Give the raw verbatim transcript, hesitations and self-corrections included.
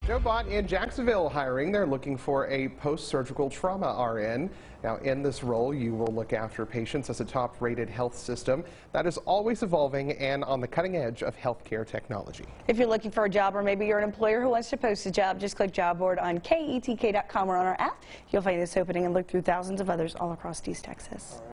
Jobot in Jacksonville hiring. They're looking for a post-surgical trauma R N. Now, in this role, you will look after patients as a top-rated health system that is always evolving and on the cutting edge of healthcare technology. If you're looking for a job, or maybe you're an employer who wants to post a job, just click Jobot on K E T K dot com or on our app. You'll find this opening and look through thousands of others all across East Texas.